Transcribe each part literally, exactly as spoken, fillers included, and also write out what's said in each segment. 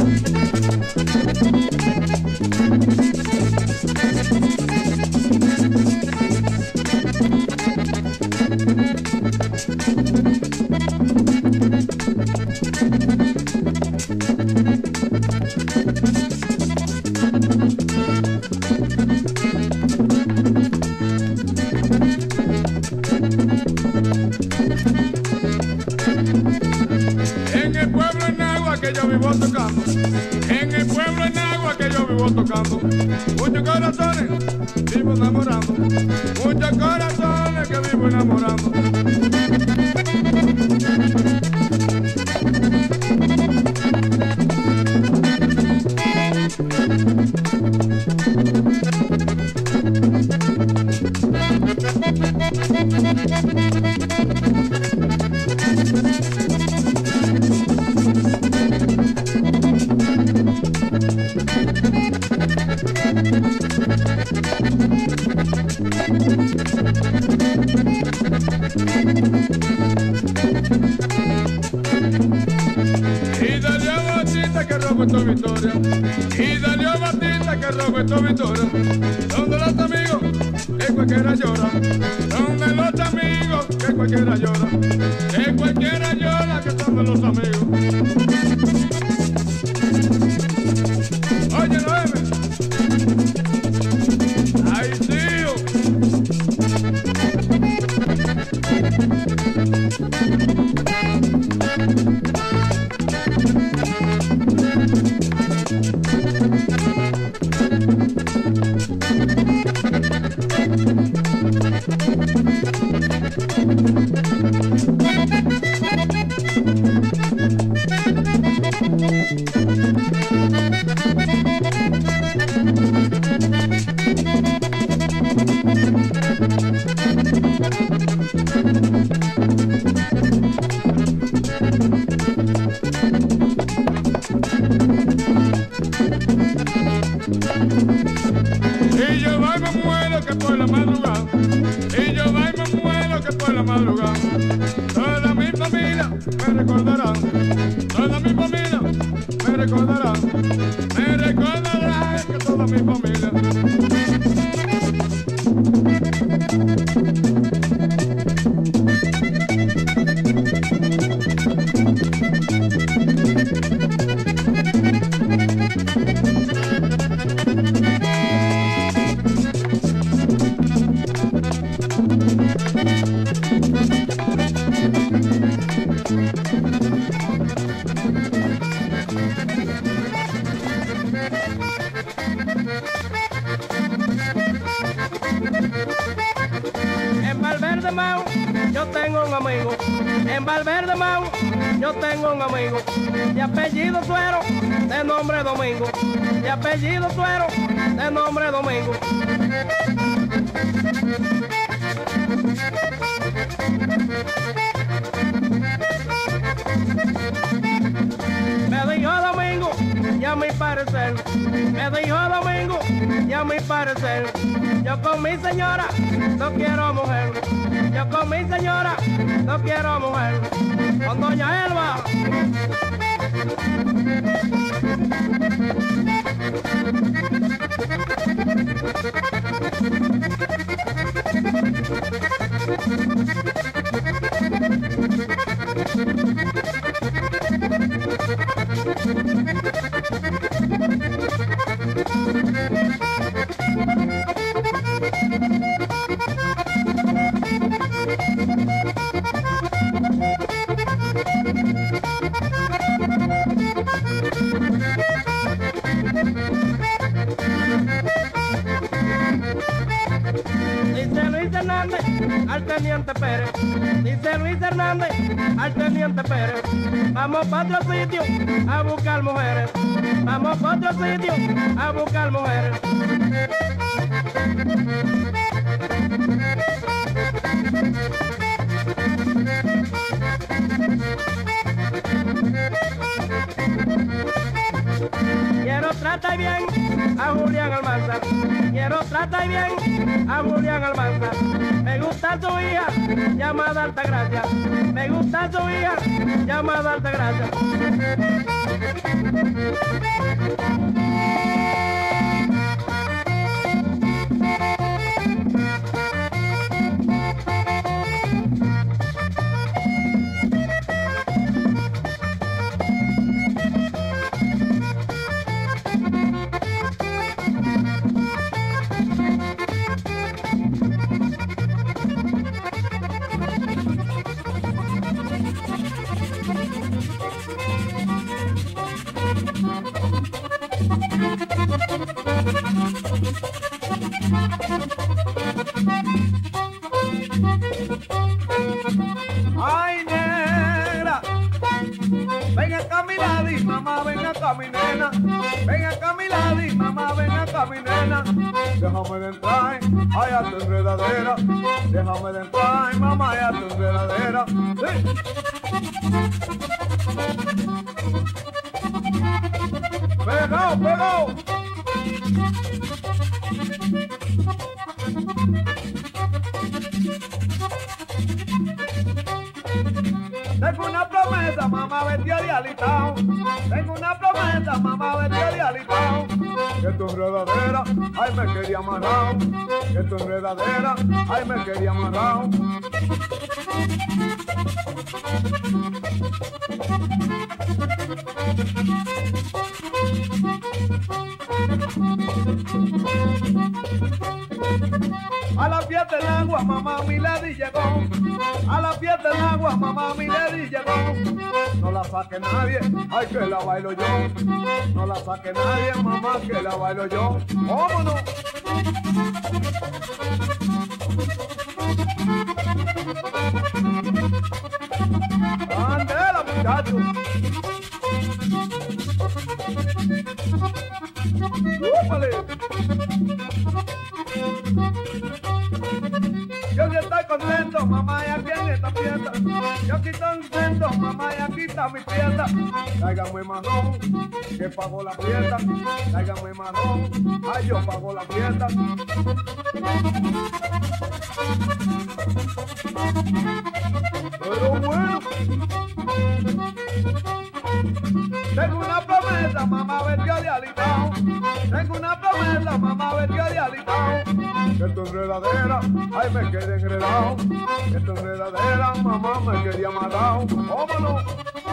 Tocando, muchos corazones vivo enamorando, muchos corazones que vivo enamorando. Victoria, y dale a Batista que robo esta victoria. Donde los amigos que cualquiera llora, donde los amigos que cualquiera llora, que cualquiera llora que son de los amigos. Oye, Noeme, ay tío. Y yo voy me muero que por la madrugada, y yo voy me muero que por la madrugada, toda mi familia me recordará, toda mi familia me recordará, me recordará que toda mi familia. En Valverde Mau yo tengo un amigo, en Valverde Mau yo tengo un amigo, de apellido Suero, de nombre Domingo, de apellido Suero, de nombre Domingo. Me dijo Domingo, y a mi parecer, me dijo Domingo, y a mi parecer, yo con mi señora no quiero mujer, yo con mi señora no quiero mujer, con doña Elba. Dice Luis Hernández al teniente Pérez, dice Luis Hernández al teniente Pérez, vamos para otro sitio a buscar mujeres, vamos para otro sitio a buscar mujeres. Quiero tratar bien a Julián Almanza. Quiero tratar bien a Julián Almanza. Me gusta su hija llamada Altagracia. Me gusta su hija llamada Altagracia. Ay, negra, ven acá mi ladi, mamá, ven acá mi nena. Ven acá mi ladi, mamá, ven acá mi nena. Déjame de entrar, ay, a tu enredadera. Déjame de entrar, mamá, ay, a tu enredadera. Sí. Pegao, pegao. Tengo una promesa, mamá, vestida de alitao. Tengo una promesa, mamá, vestida de alitao. Que tu enredadera, ay, me quería amarrado. Que tu enredadera, ay, me quería amarrado. A la fiesta del agua, mamá, mi lady llegó. A la fiesta del agua, mamá, mi lady llegó. No la saque nadie, ay, que la bailo yo. No la saque nadie, mamá, que la bailo yo. ¡Vámonos! ¡Andela, muchachos! ¡Úpale! Yo sí estoy contento, mamá, y aquí en esta fiesta. Yo aquí estoy contento, mamá, y aquí está mi fiesta. Tráigame marrón, que pago la fiesta. Tráigame marrón, ay, yo pago la fiesta. Pero bueno, tengo una promesa, mamá, vestida de alitao. Tengo una promesa, mamá, vestida de alitao. Que tu enredadera, ay, me quedé enredado. Que tu enredadera, mamá, me quería amarrado. ¡Vámonos!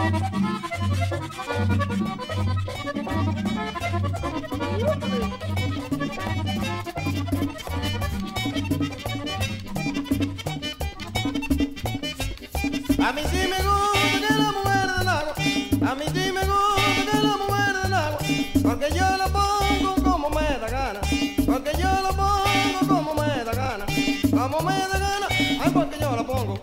A mí sí me gusta que la mujer del agua. A mí sí me gusta que la mujer del agua. Porque yo la pongo como me da gana. Porque yo la pongo como me da gana. Como me da gana, ay, porque yo la pongo.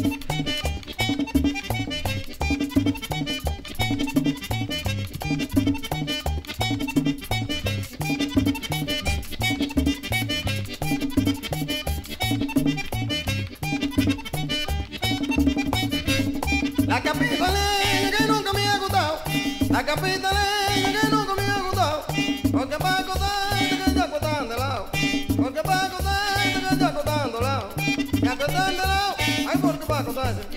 La capitaleña que nunca me ha gustado. La capitaleña que nunca me ha gustado. Porque para acostarte que ya acostan de lado. Porque para acostarte que ya acostan de lado. Ya acostan de lado, ay, porque para acostarse.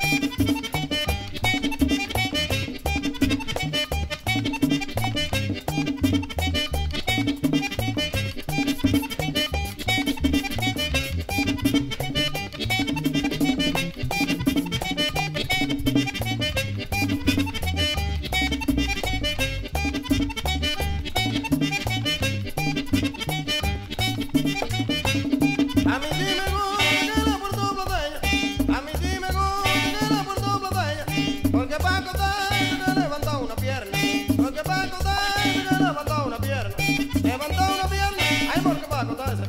A mí sí me gusta que la puerto plateña. A mí sí me gusta que la puerto plateña. Porque para acostarse que levanta una pierna. Porque para acostarse que levanta una pierna. Levanta una pierna, ay, porque para acostarse.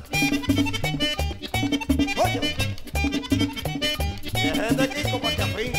Oye, y es gente aquí como que afinca.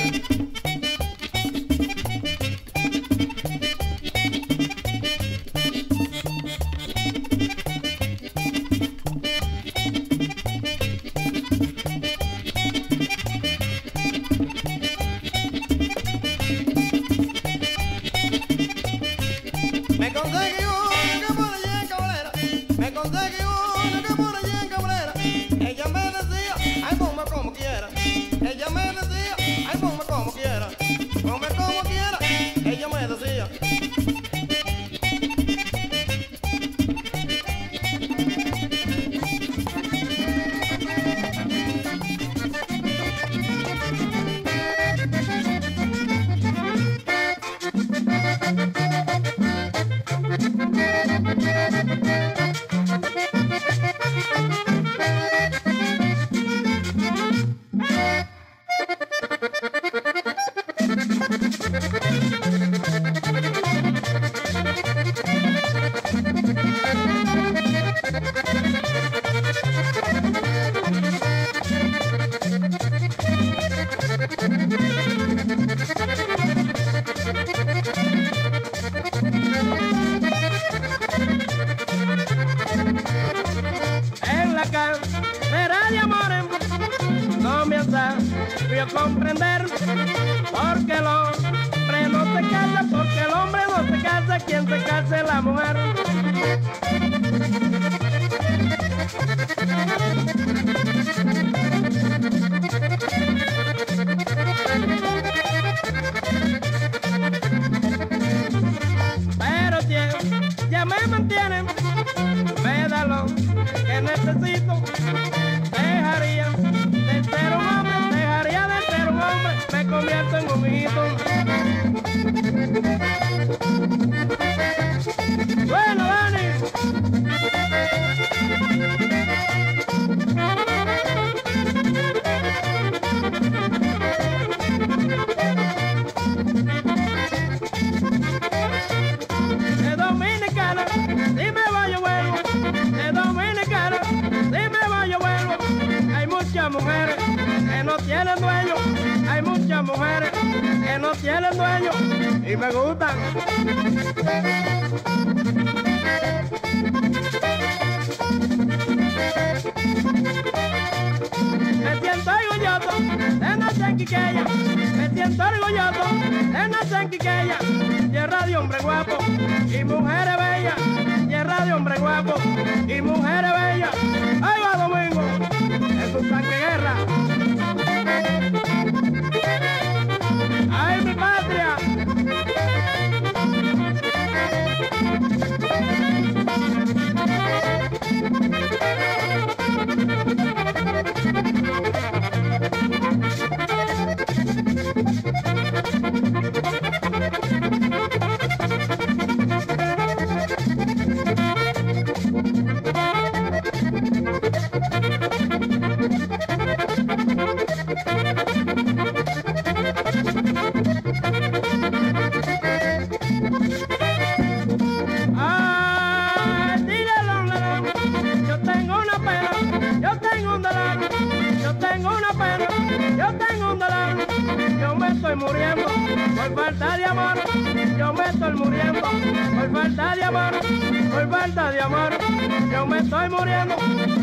ella me decía. En la carrera de amores no me sabía comprender porque el hombre no se casa, porque el hombre no se casa, quien se casa es la mujer. Pero si ya me mantienen, me da lo que necesito. Dejaría de ser un hombre, dejaría de ser un hombre, me convierto en un hijito. Bueno, Dani. De Dominicana, si me voy yo vuelvo. De Dominicana, si me voy yo vuelvo. Hay muchas mujeres que no tienen dueño. Hay muchas mujeres que no tienen dueño y me gustan. Me siento orgulloso de nacer en Quiqueya. Me siento orgulloso de nacer en Quiqueya. Tierra de hombre guapo y mujeres bellas. Tierra de hombre guapo y mujeres bellas. Ahí va Domingo, es un tanque de guerra. ¡Ay, mi patria! Ay, dígalo, yo tengo una pena, yo tengo un dolor, yo tengo una pena, yo tengo un dolor, yo me estoy muriendo por falta de amor, yo me estoy muriendo por falta de amor, por falta de amor, yo me estoy muriendo.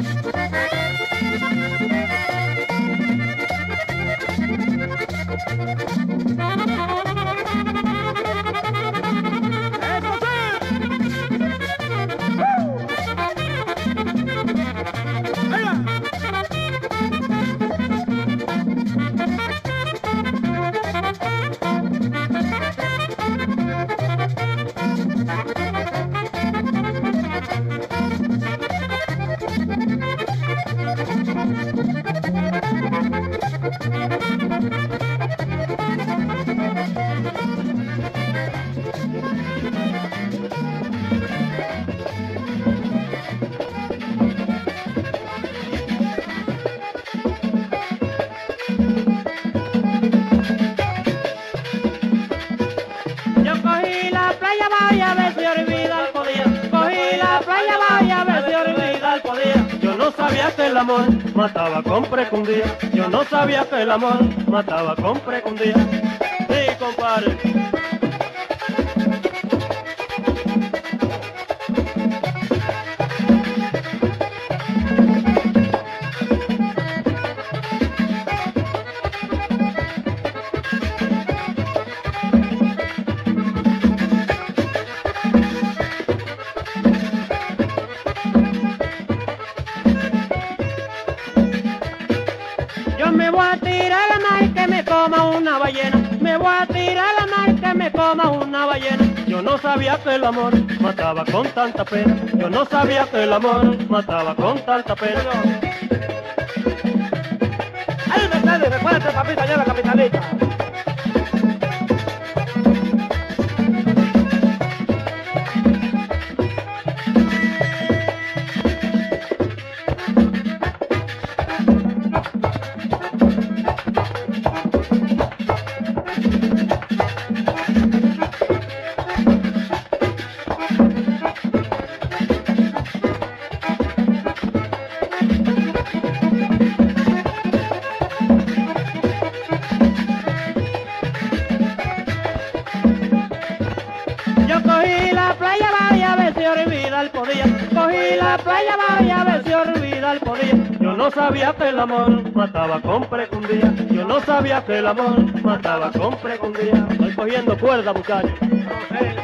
Que el amor mataba con precundía. Yo no sabía que el amor mataba con precundía. Sí, compadre. Me voy a tirar a la mar que me coma una ballena. Me voy a tirar a la mar que me coma una ballena. Yo no sabía que el amor mataba con tanta pena. Yo no sabía que el amor mataba con tanta pena. ¡Ay, Mercedes! Recuérdate, papita, ya la capitalita. Cogí la playa varias veces y olvidar podía. Cogí la playa varias veces y olvidar podía. Yo no sabía que el amor mataba con precundía. Yo no sabía que el amor mataba con precundía. Estoy cogiendo cuerda, muchachos.